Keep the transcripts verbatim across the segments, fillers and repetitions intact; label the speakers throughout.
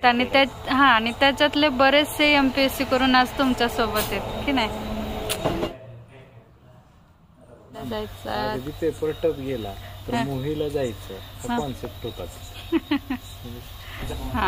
Speaker 1: आहेत आणि त्या हा आणि त्याच्यातले बरेचसे एमपीएससी करून आज तुमच्या सोबत आहेत की नाही.
Speaker 2: जायचं पेपर टप गेला तर मूव्हीला जायचं हा कॉन्सेप्ट होता.
Speaker 1: हा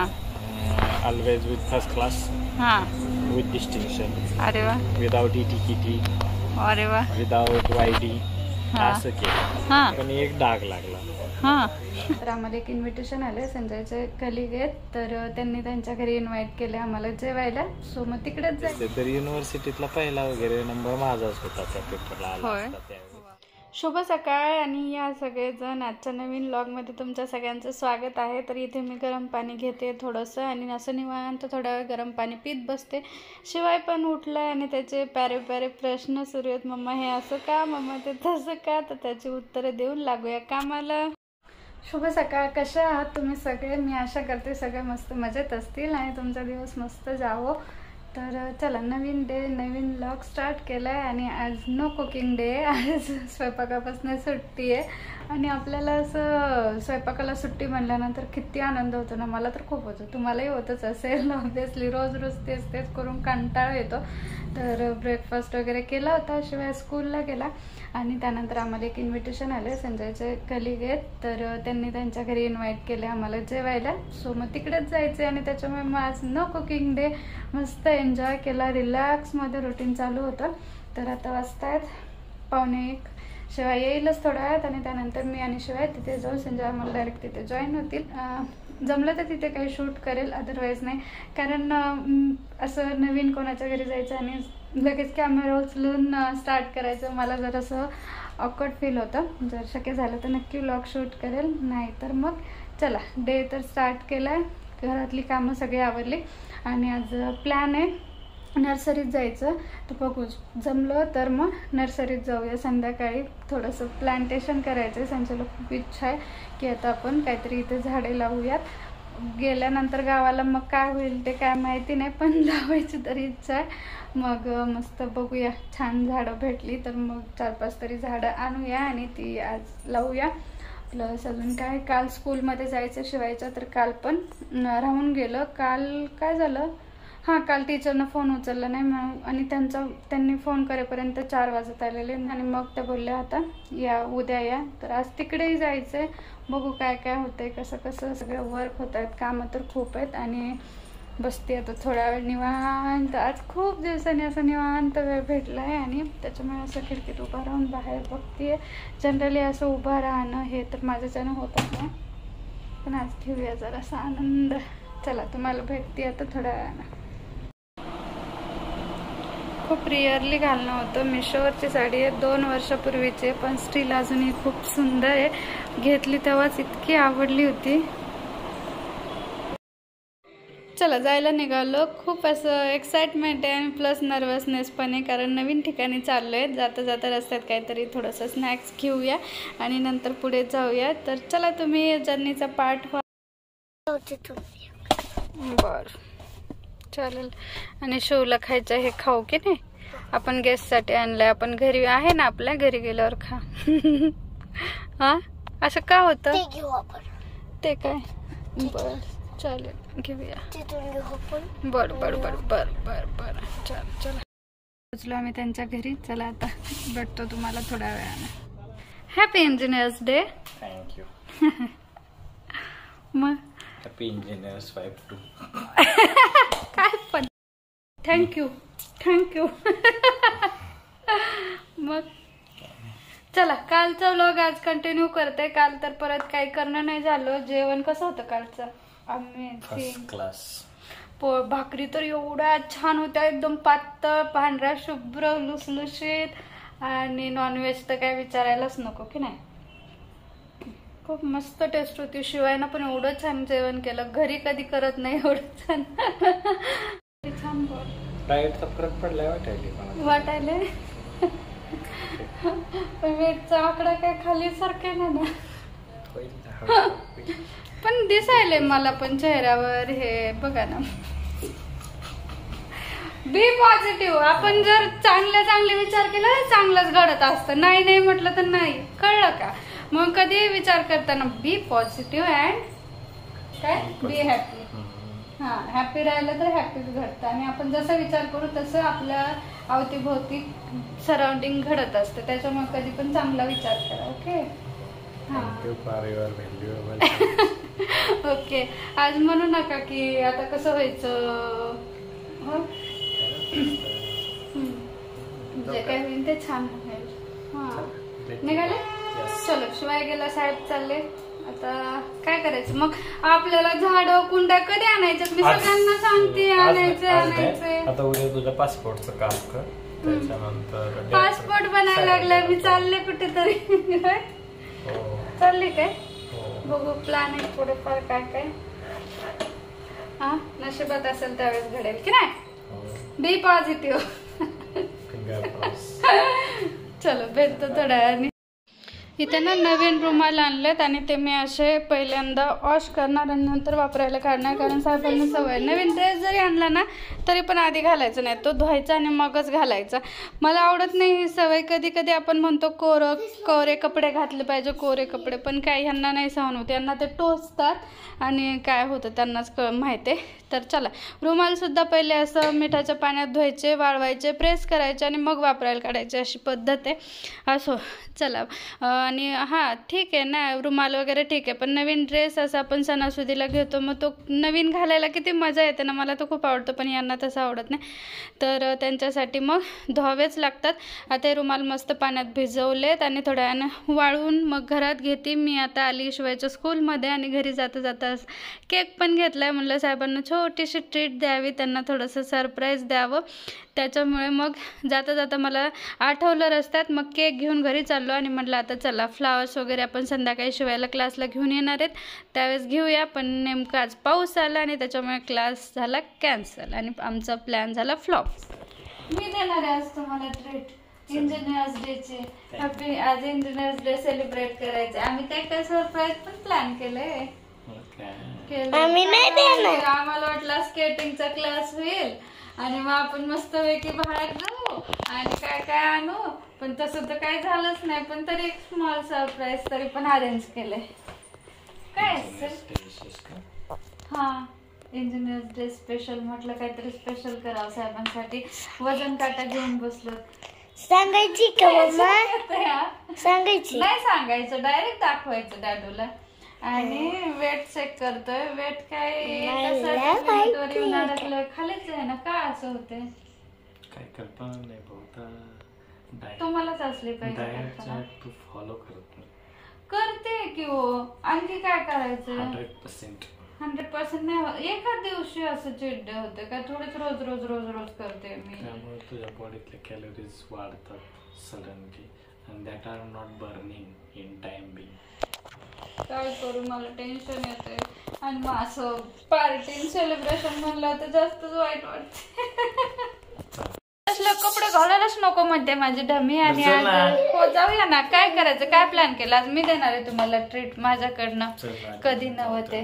Speaker 2: ऑलवेज विथ फर्स्ट क्लास,
Speaker 1: हा
Speaker 2: विथ डिस्टिंक्शन.
Speaker 1: अरे वा.
Speaker 2: Without ATKT.
Speaker 1: अरे वा.
Speaker 2: Without YD. असं केलं पण एक डाग लागला.
Speaker 1: हा तर आम्हाला एक इन्व्हिटेशन आले. संजयचे कलिग आहेत तर त्यांनी त्यांच्या घरी इन्व्हाइट केले आम्हाला जेवायला. सो मग तिकडेच जायचं.
Speaker 2: तर युनिव्हर्सिटीतला पहिला वगैरे नंबर माझाच होता त्या पेपरला आला होता त्यावेळी.
Speaker 1: शुभ सकाळ आणि या सगळेजण आजच्या नवीन व्लॉगमध्ये तुमच्या सगळ्यांचं स्वागत आहे. तर इथे मी गरम पाणी घेते थोडंसं आणि असं निवांत थोडा वेळ गरम पाणी पीत बसते. शिवाय पण उठलाय आणि त्याचे प्यारे प्यारे प्रश्न सुरू आहेत. मम्मा हे असं का, मम्मा ते तसं का. तर त्याची उत्तरं देऊन लागूया कामाला. शुभ सकाळ. कशा आहात तुम्ही सगळे. मी आशा करते सगळे मस्त मजेत असतील आणि तुमचा दिवस मस्त जावो. तर चला नवीन डे नवीन व्लॉग स्टार्ट केला आहे आणि आज नो कुकिंग डे. आज स्वयंपाकापासून सुट्टी आहे आणि आपल्याला असं स्वयंपाकाला सुट्टी म्हणल्यानंतर किती आनंद होतो ना. मला तर खूप होतो, तुम्हालाही होतच असेल ऑब्वियसली. रोज रोज तेच तेच करून कंटाळा येतो. तर ब्रेकफास्ट वगैरे केला होता, शिवाय स्कूलला गेला आणि त्यानंतर आम्हाला एक इन्व्हिटेशन आले. संजयचे कलिग आहेत तर त्यांनी त्यांच्या घरी इन्व्हाइट केले आम्हाला जेवायला. सो मग तिकडेच जायचे आणि त्याच्यामुळे मग आज नो कुकिंग डे. मस्त एन्जॉय केला, रिलॅक्समध्ये रुटीन चालू होतं. तर आता वाजतायत पावणे एक. शिवाय येईलच थोड्या वेळात आणि त्यानंतर मी आणि शिवाय तिथे जाऊन संजय आम्हाला डायरेक्ट तिथे जॉईन होतील. जमलं तर तिथे काही शूट करेल, अदरवाईज नाही. कारण असं नवीन कोणाच्या घरी जायचं आणि लगेच कॅमेरा उचलून स्टार्ट करायचं मला जरासं ऑकवर्ड फील होतं. जर शक्य झालं तर नक्की व्लॉग शूट करेल, नाही तर मग चला डे तर स्टार्ट केला आहे. घरातली कामं सगळी आवरली आणि आज प्लॅन आहे नर्सरीत जायचं. तर बघू जमलं तर मग नर्सरीत जाऊया संध्याकाळी. थोडंसं प्लांटेशन करायचं आहे. संजयला खूप इच्छा आहे की आता आपण काहीतरी इथे झाडे लावूयात. गेल्यानंतर गावाला मग काय होईल ते काय माहिती नाही, पण लावायची तरी इच्छा आहे. मग मस्त बघूया, छान झाडं भेटली तर मग चार पाच तरी झाडं आणूया आणि ती आज लावूया. प्लस अजून काय, काल स्कूलमध्ये जायचं शिवायचं तर काल पण राहून गेलं. काल काय झालं, हां काल टीचरनं फोन उचलला नाही मग आणि त्यांचा त्यांनी फोन करेपर्यंत चार वाजत आलेले आणि मग त्या बोलल्या होता या उद्या या. तर आज तिकडेही जायचं आहे. बघू काय काय होतं आहे, कसं कसं सगळं वर्क होत आहेत. कामं तर खूप आहेत आणि बसते आता थोडा वेळ निवांत. आज खूप दिवसांनी असं निवांत वेळ भेटला आहे आणि त्याच्यामुळे असं खिडकीत उभं राहून बाहेर बघते. जनरली असं उभं राहणं हे तर माझ्याच्यानं होतच नाही, पण आज घेऊया जरासा आनंद. चला तुम्हाला भेटते आता थोड्या वेळानं. खूप रिअरली घालणं होतं. मिशोवरची साडी आहे, दोन वर्षापूर्वीची, पण स्टील अजूनही खूप सुंदर आहे. घेतली तेव्हाच इतकी आवडली होती. चला जायला निघालो. खूप असं एक्साइटमेंट आहे आणि प्लस नर्वसनेस पण आहे, कारण नवीन ठिकाणी चाललो आहे. जाता जाता रस्त्यात काहीतरी थोडंसं स्नॅक्स घेऊया आणि नंतर पुढे जाऊया. तर चला तुम्ही जर्नीचा पार्ट व्हा. बरं चालेल. आणि शोला खायचं हे खाऊ की नाही, आपण गेस्टसाठी आणलंय. आपण घरी आहे ना, आपल्या घरी गेल्यावर खा. हा असं का होतं ते काय. बर चालेल घेऊया. बर बर बर बर बर बर चल चला. पोचलो आम्ही त्यांच्या घरी. चला आता भेटतो तुम्हाला थोड्या वेळानं. Happy engineers day.
Speaker 2: थँक्यू.
Speaker 1: मग
Speaker 2: हॅपी इंजिनियर्स फाईव्ह टू.
Speaker 1: काय पण थँक्यू थँक्यू. मग चला कालचा व्लॉग आज कंटिन्यू करते. काल तर परत काही करणं नाही झालं. जेवण कसं होतं कालचं,
Speaker 2: फर्स्ट क्लास.
Speaker 1: पो भाकरी तर एवढ्या छान होत्या, एकदम पातळ पांढऱ्या शुभ्र लुसलुशीत. आणि नॉनव्हेज तर काय विचारायलाच नको की नाही. खूप मस्त टेस्ट होती. शिवायनं पण एवढं छान जेवण केलं, घरी कधी करत नाही एवढं छान. छान
Speaker 2: डाएटचा फरक पडलाय वाटायले
Speaker 1: वाटायले पण वेटचा आकडा काय खाली सारखे ना ना, पण दिसायले मला पण चेहऱ्यावर. हे बघा ना, बी पॉझिटिव्ह. आपण जर चांगले चांगले विचार केला तर चांगलंच घडत असतं, नाही नाही म्हटलं तर नाही. कळलं का. मग कधी विचार करताना बी पॉझिटिव्ह अँड काय बी हॅपी. हा हॅपी राहिलं तर हॅपीच घडतं आणि आपण जसा विचार करू तसं आपल्या अवतीभोवती सराउंडिंग घडत असतं. त्याच्यामुळे कधी पण चांगला विचार करा. ओके ओके आज म्हणू नका की आता कसं व्हायचं. हो जे काय होईल ते छान होईल. हा निघाले. चलो शिवाय गेला साहेब चालले. आता काय करायचं मग आपल्याला झाड कुंड्या कधी आणायच्यात मी सगळ्यांना सांगते आणायचे आणायचे.
Speaker 2: आता उद्या तुझ्या पासपोर्टचं काम कर त्याच्यानंतर
Speaker 1: पासपोर्ट बनायला लागलाय मी चालले कुठेतरी. चालले काय बघू प्लॅन आहे थोडेफार काय काय. हा नशिबात असेल त्यावेळेस घडेल की नाही. Be positive. चलो भेटतो थोड्या वेळाने. इथे ना नवीन रुमाल आणलेत आणि ते मी असे पहिल्यांदा वॉश करणार आणि नंतर वापरायला काढणार. कारण साहेबांना सवय नवीन ड्रेस जरी आणला ना तरी पण आधी घालायचं नाही तो धुवायचा आणि मगच घालायचा. मला आवडत नाही ही सवय. कधी कधी आपण म्हणतो कोर कोरे कपडे घातले पाहिजे कोरे कपडे पण काय ह्यांना नाही सहन होते. यांना ते टोचतात आणि काय होतं त्यांनाच क माहिती आहे. तर चला रुमालसुद्धा पहिले असं मिठाच्या पाण्यात धुवायचे वाळवायचे प्रेस करायचे आणि मग वापरायला काढायचे अशी पद्धत आहे. असो चला. आणि हां ठीक आहे ना रुमाल वगैरे ठीक आहे पण नवीन ड्रेस असं आपण सणासुदीला घेतो मग तो नवीन घालायला किती मजा येते ना. मला तो खूप आवडतो पण यांना तसं आवडत नाही. तर त्यांच्यासाठी मग धुवावेच लागतात. आता हे रुमाल मस्त पाण्यात भिजवलेत आणि थोड्या वेळानं वाळवून मग घरात घेते. मी आता आली शिवायच्या स्कूलमध्ये आणि घरी जाता जाता केक पण घेतला आहे. म्हणलं साहेबांना छोटीशी ट्रीट द्यावी त्यांना थोडंसं सरप्राईज द्यावं. त्याच्यामुळे मग जाता जाता मला आठवलं रस्त्यात मग केक घेऊन घरी चाललो आणि म्हटलं आता चला फ्लावर्स वगैरे आपण संध्याकाळी शिवायला क्लासला घेऊन येणार आहेत त्यावेळेस घेऊया. पण नेमका आज पाऊस आला आणि त्याच्यामुळे क्लास झाला कॅन्सल आणि आमचा प्लॅन झाला फ्लॉप. मी देणार आहे आज तुम्हाला ट्रीट इंजिनियर्स डेचे. हॅपी आज इंजिनियर्स डे सेलिब्रेट करायचे. आम्ही काय काय सरप्राईज पण प्लॅन केलंय. आम्हाला वाटलं स्केटिंगचा क्लास होईल आणि मग आपण मस्तपैकी बाहेर जाऊ आणि काय काय आणू पण तसं तर काय झालंच नाही. पण तरी एक स्मॉल सरप्राईज तरी पण अरेंज केलंय. काय हा इंजिनियर्स डे स्पेशल म्हटलं काहीतरी स्पेशल करावं साहेबांसाठी. वजन काटा घेऊन बसलो.
Speaker 3: सांगायची का मम्मा सांगायची
Speaker 1: नाही सांगायचं डायरेक्ट दाखवायचं डॅडूला. आणि वेट चेक करतोय. वेट काय अडकलं खालीच आहे ना का असं होते
Speaker 2: काय कल्पना नाही बहुता.
Speaker 1: तुम्हालाच असली पाहिजे
Speaker 2: फॉलो करत
Speaker 1: करते की हो. आणखी काय करायचं.
Speaker 2: हंड्रेड पर्सेंट
Speaker 1: हंड्रेड पर्सेंट नाही एका दिवशी असं चिट डे होते का थोडेच रोज रोज रोज रोज करते मी.
Speaker 2: त्यामुळे तुझ्या बॉडीतले कॅलरीज वाढतात suddenly and that are not burning in time being.
Speaker 1: काय करू मला टेन्शन येते आणि मग असं पार्टी सेलिब्रेशन म्हणलं तर जास्तच वाईट वाटते. असलं कपडे घालायलाच नको म्हणते माझी डमी. आणि आज हो जाऊया ना काय करायचं काय प्लॅन केला आज. मी देणार आहे तुम्हाला ट्रीट माझ्याकडनं कधी नव्हते.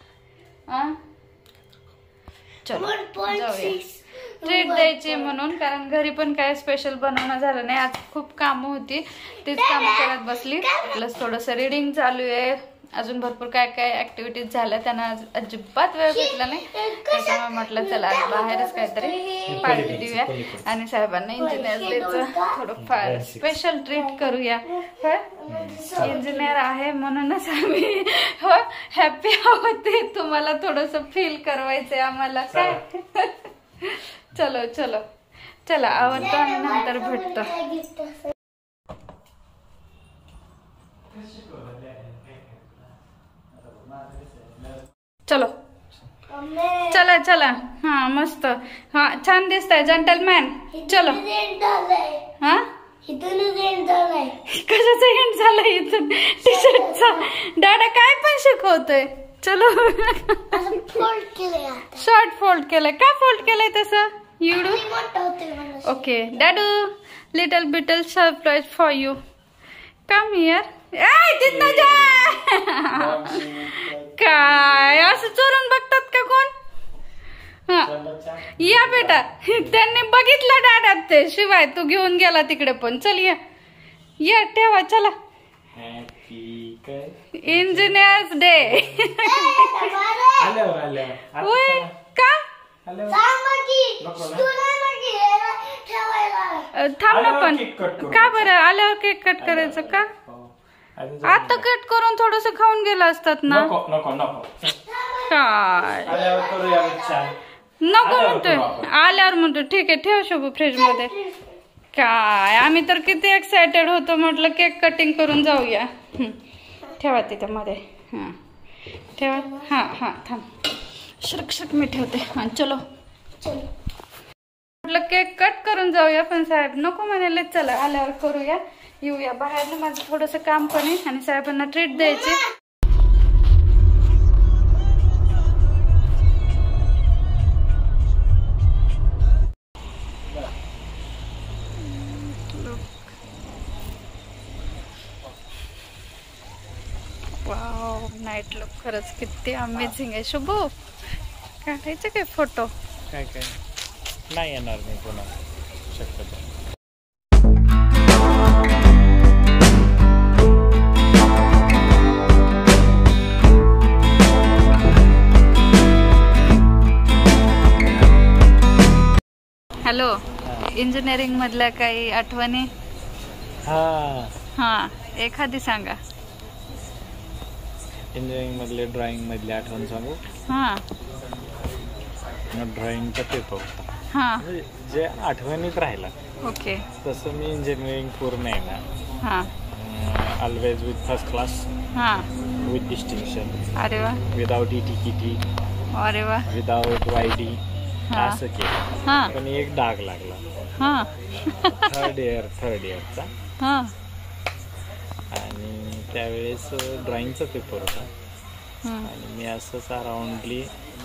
Speaker 1: चलो जाऊया ट्रीट द्यायची म्हणून. कारण घरी पण काय स्पेशल बनवणं झालं नाही आज. खूप कामं होती तीच कामं करत बसली. प्लस थोडंसं रिडिंग चालू आहे. अजून भरपूर काय काय ऍक्टिव्हिटीज झाल्या त्यांना आज अजिबात वेळ भेटला नाही. त्याच्यामुळे म्हटलं चला आज बाहेरच काहीतरी पार्टी देऊया आणि साहेबांना इंजिनियर डेचं थोडंफार स्पेशल ट्रीट करूया. इंजिनियर आहे म्हणूनच आम्ही हो हॅपी आहोत ते तुम्हाला थोडंसं फील करवायचंय आम्हाला काय. चलो चलो चला आवडतो आणि नंतर भेटतो. चलो चला चला हा मस्त हा छान दिसतंय जेंटलमॅन. चलो हा कशाचा हिंट झाला इथून टी शर्टचा. दादा काय पण शिकवतोय. चलो शॉर्ट फोल्ड केलंय का फोल्ड केलंय तसं युडू. ओके डॅडू little bit surprise for you. Come here. तिथं जा. काय असं चोरून बघतात का कोण. हा या बेटा त्यांनी बघितलं डाड्यात ते शिवाय तू घेऊन गेला तिकडे पण. चल या या ठेवा चला. इंजिनियर्स डे
Speaker 3: सांगा की तुला घ्यायला ठेवायला.
Speaker 1: अ, थांब ना पण का बरं आल्यावर केक कट करायचं का? आता कट करून थोडस खाऊन गेला असतात ना.
Speaker 2: नको नको नको
Speaker 1: काय
Speaker 2: आल्यावर करूया छान.
Speaker 1: नको म्हणतोय आल्यावर म्हणतो ठीक आहे ठेव शोभू फ्रीज मध्ये. काय आम्ही तर किती एक्सायटेड होतो म्हटलं केक कटिंग करून जाऊया. हं. ठेवा तिथं मध्ये. हां ठेवा. हां हां थांब श्रक श्रक मी ठेवते. हां चलो म्हटलं केक कट करून जाऊया पण साहेब नको म्हणाले. चला आल्यावर करूया येऊया बाहेर. माझं थोडंसं काम पण आहे आणि साहेबांना ट्रीट द्यायची. वाव नाईट लुक खरंच किती अमेझिंग आहे. शुभू काढायचे काय फोटो?
Speaker 2: काय काय नाही येणार नाही पुन्हा शक्यतो.
Speaker 1: हॅलो इंजिनिअरिंग मधल्या काही आठवणी?
Speaker 2: हा
Speaker 1: हा एखादी सांगा.
Speaker 2: इंजिनिअरिंग मधले ड्रॉइंग मधले आठवण सांगू.
Speaker 1: हा
Speaker 2: ड्रॉइंगचा पेपर होता
Speaker 1: हा
Speaker 2: म्हणजे जे आठवणीत राहिला.
Speaker 1: ओके
Speaker 2: तसं मी इंजिनिअरिंग पूर्ण आहे ना.
Speaker 1: हा
Speaker 2: ऑलवेज विथ फर्स्ट क्लास
Speaker 1: हा
Speaker 2: विथ डिस्टिंक्शन
Speaker 1: अरे वा
Speaker 2: विदाउट ई टी किटी
Speaker 1: अरे वा
Speaker 2: विदाउट वाय डी
Speaker 1: हा
Speaker 2: असं केलं.
Speaker 1: हा
Speaker 2: पण एक डाग लागला
Speaker 1: हा
Speaker 2: थर्ड इयर थर्ड इयरचा.
Speaker 1: हा
Speaker 2: आणि त्यावेळेस ड्रॉइंगचा पेपर होता
Speaker 1: हम्म.
Speaker 2: आणि मी असंच अराऊंडली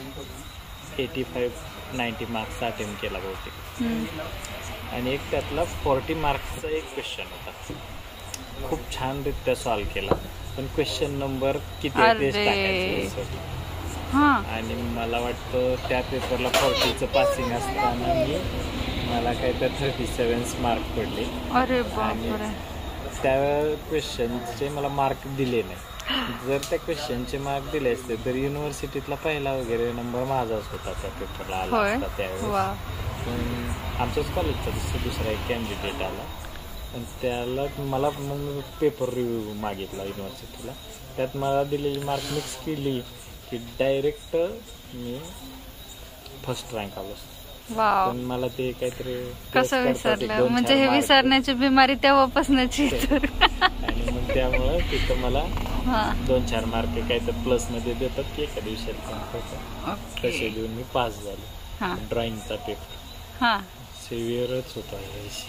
Speaker 2: एटी फाईव्ह नाईन्टी मार्क्सचा अटेम्प्ट केला बहुतेक.
Speaker 1: हम्म.
Speaker 2: आणि एक त्यातला फोर्टी मार्क्सचा एक क्वेश्चन होता. खूप छानरित्या सॉल्व केला पण क्वेश्चन नंबर किती आहे तेच
Speaker 1: अरे.
Speaker 2: टाकायचं.
Speaker 1: हा
Speaker 2: आणि मला वाटतं त्या पेपरला फोर्टीचं पासिंग असताना मी मला काय तर थर्टी सेवन्स मार्क पडले.
Speaker 1: अरे बापरे.
Speaker 2: त्या क्वेश्चनचे मला मार्क दिले नाही. जर त्या क्वेश्चनचे मार्क दिले असते तर युनिव्हर्सिटीतला पहिला वगैरे नंबर माझाच होता त्या पेपरला आला
Speaker 1: होय
Speaker 2: असता त्यावेळेस.
Speaker 1: वा
Speaker 2: पण आमच्याच कॉलेजचा दुसरा दुसरा एक कॅन्डिडेट आला पण त्याला मला मग पेपर रिव्ह्यू मागितला युनिव्हर्सिटीला. त्यात मला दिलेली मार्क मिक्स केली की डायरेक्ट मी फर्स्ट रँक आलो.
Speaker 1: वाव
Speaker 2: पण मला ते काहीतरी
Speaker 1: कसं विसरलं म्हणजे हे विसरण्याची बिमारी तेव्हापासूनची.
Speaker 2: आणि मग त्यामुळं तिथं मला
Speaker 1: हा
Speaker 2: दोन चार मार्क काय तर प्लस मध्ये देतात की एका दिवसात
Speaker 1: ओके
Speaker 2: तसे देऊन मी पास झालो.
Speaker 1: हा
Speaker 2: ड्रॉइंगचा पेपर
Speaker 1: हा
Speaker 2: सिव्हिअरच होता यावर्षी.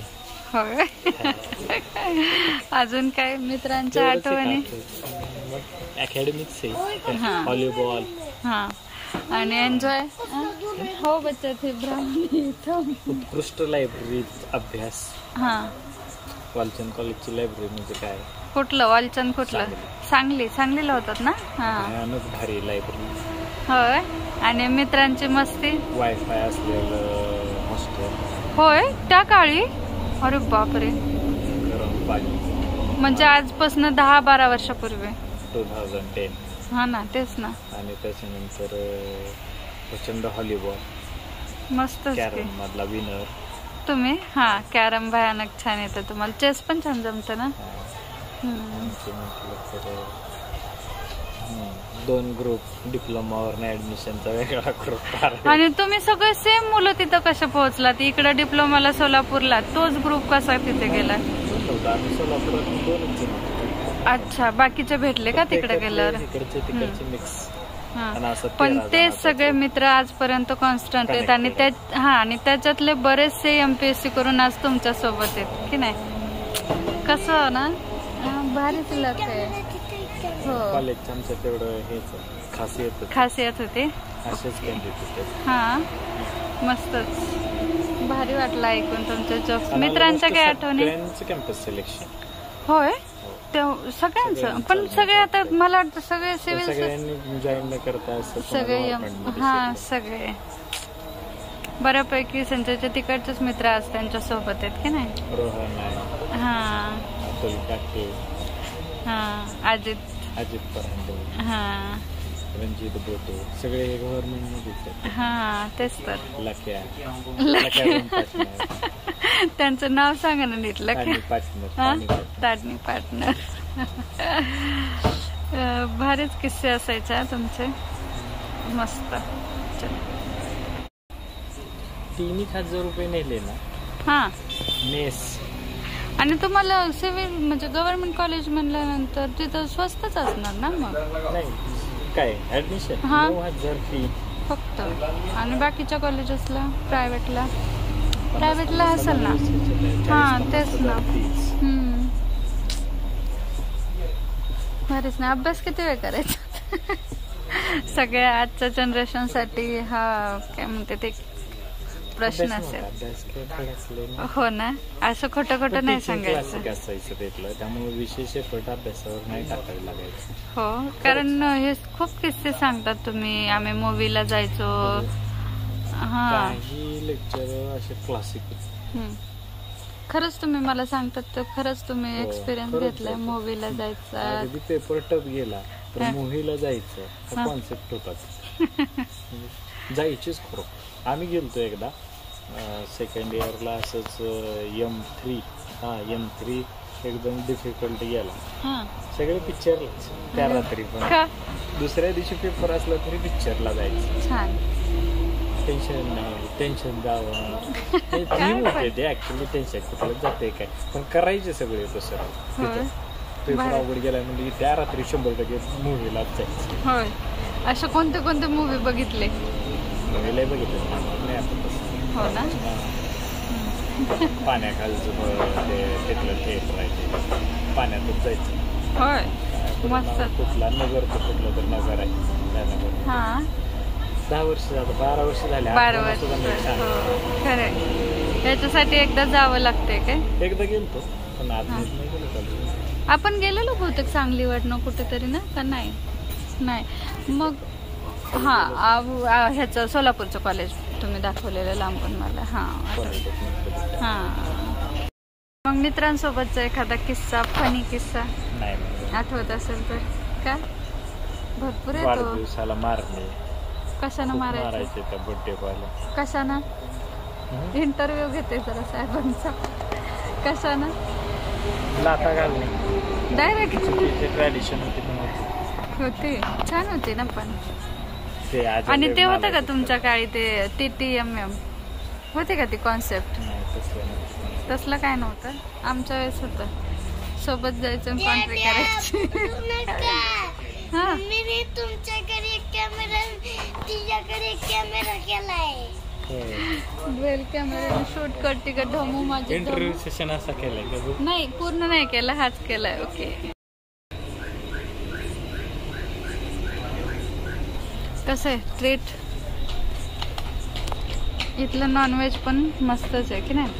Speaker 1: होय. अजून काय मित्रांच्या आठवणी?
Speaker 2: मग अकॅडमिक्स आहे
Speaker 1: हा.
Speaker 2: व्हॉलीबॉल.
Speaker 1: हा आणि एन्जॉय. हो बच्चा थे ब्राह्मणी.
Speaker 2: उत्कृष्ट लायब्ररी अभ्यास.
Speaker 1: हा
Speaker 2: वालचंद कॉलेजची लायब्ररी म्हणजे काय
Speaker 1: कुठलं वालचंद कुठलं? सांगली. सांगलीला होतात ना. हा
Speaker 2: भयानक भारी लायब्ररी.
Speaker 1: होय. आणि मित्रांची मस्ती.
Speaker 2: वायफाय असलेलं हॉस्टेल.
Speaker 1: होय त्या काळी. अरे बापरे.
Speaker 2: गरम पाणी.
Speaker 1: म्हणजे आजपासून दहा बारा वर्षापूर्वी.
Speaker 2: Two thousand ten.
Speaker 1: हा ना तेच ना.
Speaker 2: आणि त्याच्यानंतर प्रचंड व्हॉलीबॉल.
Speaker 1: मस्तच
Speaker 2: कॅरम मधला विनर.
Speaker 1: तुम्ही हा कॅरम भयानक छान येतं तुम्हाला. चेस पण छान जमतं ना.
Speaker 2: दोन ग्रुप डिप्लोमावर ऍडमिशनचा वेगळा ग्रुप.
Speaker 1: आणि तुम्ही सगळे सेम मुलं तिथं कसे पोहोचलात? इकडे डिप्लोमाला सोलापूरला तोच ग्रुप कसा तिथे गेला?
Speaker 2: सोलापुरात दोनच जण.
Speaker 1: अच्छा बाकीचे भेटले का तिकडे गेल्यावर?
Speaker 2: इकडचे तिकडचे मिक्स.
Speaker 1: पण ते सगळे मित्र आजपर्यंत कॉन्स्टंट आहेत आणि त्या हा आणि त्याच्यातले बरेचसे एमपीएससी करून आज तुमच्या सोबत आहेत की नाही? कसं ना भारीच लक आहे. हो
Speaker 2: कॉलेजचं आमचं तेवढं हेच खासियत
Speaker 1: खासियत होती.
Speaker 2: असेच कॅन्डिडेट.
Speaker 1: हा मस्तच भारी वाटलं ऐकून तुमच्या जॉब. मित्रांच्या काय आठवणी?
Speaker 2: Campus selection.
Speaker 1: होय सगळ्यांचं. पण सगळे आता मला वाटतं सगळे सिव्हिल
Speaker 2: सगळ्यांनी जॉईन न करता
Speaker 1: सगळे हा सगळे बऱ्यापैकी संजयच्या तिकडचेच मित्र आज त्यांच्या सोबत आहेत की नाही?
Speaker 2: रोहन आहे.
Speaker 1: हा
Speaker 2: अतुल काटे.
Speaker 1: हा अजित
Speaker 2: अजित परांडे.
Speaker 1: हा
Speaker 2: रणजित बोटो सगळे हे गव्हर्नमेंटमध्येच आहेत.
Speaker 1: हां तेच तर.
Speaker 2: लक्या
Speaker 1: लक्या.
Speaker 2: लक्या पार्टनर
Speaker 1: त्यांचं नाव सांगा ना नीट. लक्या
Speaker 2: पार्टनर
Speaker 1: हां ताडणी पार्टनर. भारीच किस्से असायचे तुमचे मस्त.
Speaker 2: तीन एक हजार रुपये नेले ना
Speaker 1: हां
Speaker 2: मेस.
Speaker 1: आणि तुम्हाला सिव्हिल म्हणजे गव्हर्नमेंट कॉलेज म्हणल्यानंतर तिथं स्वस्तच असणार ना मग.
Speaker 2: नाही काय ऍडमिशन
Speaker 1: हा.
Speaker 2: नऊ हजार फी
Speaker 1: फक्त. आणि बाकीच्या कॉलेजेसला प्रायव्हेटला प्रायव्हेटला असेल ना. हां तेच ना. हम्म. बरेच ना. अभ्यास किती वेळ करायचा सगळ्या आजच्या जनरेशन साठी हा काय म्हणते ते प्रश्न असेल. हो ना. असं खोटं खोटं नाही सांगायचं.
Speaker 2: असायचं तिथलं त्यामुळे विशेष एफर्ट अभ्यासावर नाही टाकावे लागायचं.
Speaker 1: हो कारण हे खूप किस्से सांगतात तुम्ही. आम्ही मूवीला जायचो. हा
Speaker 2: काही लेक्चर असे क्लासिक.
Speaker 1: खरंच तुम्ही मला सांगतात तर खरंच तुम्ही एक्सपिरियन्स घेतलाय मूवीला जायचा.
Speaker 2: कधी पेपर टप गेला तर मूवीला जायचं हा कॉन्सेप्ट होता. जायचीच खरं. आम्ही गेलतो एकदा सेकंड इयरला असंच एम थ्री हा एम थ्री एकदम डिफिकल्ट गेला. सगळे पिक्चरलाच त्या रात्री पण. दुसऱ्या दिवशी पेपर असला तरी पिक्चरला जायचं.
Speaker 1: छान.
Speaker 2: टेन्शन नाही. टेन्शन जावं होते ते ऍक्च्युली टेन्शन कुठलं जाते काय पण करायचे सगळे तसं. पेपर अवघड गेलाय म्हणजे त्या रात्री शंभर टक्के मूवीलाच जायचं.
Speaker 1: होय. असे कोणते कोणते मूवी बघितले?
Speaker 2: मूवीला बघितलं नाही आपण तसं.
Speaker 1: हो ना.
Speaker 2: पाण्याखालचं ते तिथलं थिएटर आहे ते पाण्यातच जायचं.
Speaker 1: होय मस्त.
Speaker 2: कुठला नगर तर कुठलं तर नगर आहे त्या नगर.
Speaker 1: हा
Speaker 2: दहा वर्ष झालं बारा वर्ष झाले.
Speaker 1: बारा वर्ष खरं. याच्यासाठी एकदा जावं लागतंय काय?
Speaker 2: एकदा गेलतो पण आज नाही गेलो.
Speaker 1: आपण गेलेलो बहुतेक सांगली वाटणं कुठेतरी ना का नाही? नाही मग हा ह्याचं सोलापूरचं कॉलेज तुम्ही दाखवलेलं लांबून मला. हा हा. मग मित्रांसोबतचा एखादा किस्सा फनी किस्सा आठवत असेल तर काय? भरपूर येतो.
Speaker 2: वाढदिवसाला मारणे.
Speaker 1: कशानं मारायचं?
Speaker 2: त्या बर्थडे बॉयला.
Speaker 1: कशानं? इंटरव्ह्यू घेते जरा साहेबांचा. कशानं?
Speaker 2: लाथा घालणे.
Speaker 1: डायरेक्ट
Speaker 2: ट्रॅडिशन होती
Speaker 1: होती. छान होती ना पण.
Speaker 2: ते
Speaker 1: आणि ते होतं का तुमच्या काळी ते टी टी एम एम होते का ती कॉन्सेप्ट? तसलं काय नव्हतं. आमच्या वेळेस होतं. सोबत जायचं कॉन्ट्री करायची. हा
Speaker 3: मी तुमच्याकडे कॅमेरा तिच्याकडे कॅमेरा केलाय.
Speaker 1: वेल कॅमेरा शूट करते का ढमू माझे.
Speaker 2: इंटरव्ह्यू सेशन असा केलाय का?
Speaker 1: नाही पूर्ण नाही केला. हाच केलाय. ओके. कसं आहे ट्रीट? इथलं नॉनव्हेज पण मस्तच आहे की नाही.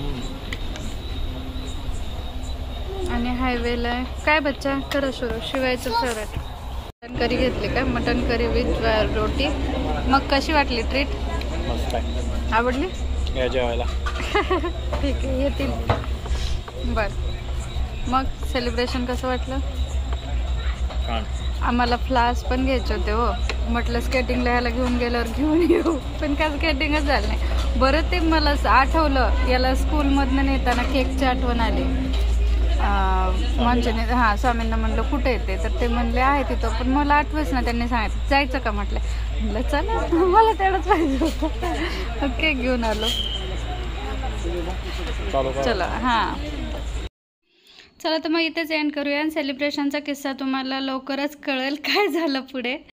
Speaker 1: आणि हायवेला काय बच्चा करा सुरू शिवायचं फेवरेट. मटन करी घेतली का? Mutton curry with roti. मग कशी वाटली ट्रीट?
Speaker 2: मस्त आहे.
Speaker 1: आवडली?
Speaker 2: या जेवायला.
Speaker 1: ठीक आहे येतील. बर मग सेलिब्रेशन कसं वाटलं? आम्हाला फ्लास पण घ्यायचे होते हो. म्हटलं स्केटिंगला ह्याला घेऊन गेल्यावर घेऊन येऊ पण काय स्केटिंगच झालं नाही. बरं ते मला आठवलं याला स्कूलमधनं नेताना केकची आठवण आली. म्हणजे हां स्वामींना म्हणलं कुठे येते तर ते म्हणले आहे तिथं पण मला आठवच ना. त्यांनी सांगितलं जायचं का म्हटलं. म्हणलं चला मला तेवढंच पाहिजे होतं. केक घेऊन आलो. चला हां चला तर मग इथेच एंड करूया. सेलिब्रेशनचा किस्सा तुम्हाला लवकरच कळेल काय झालं पुढे.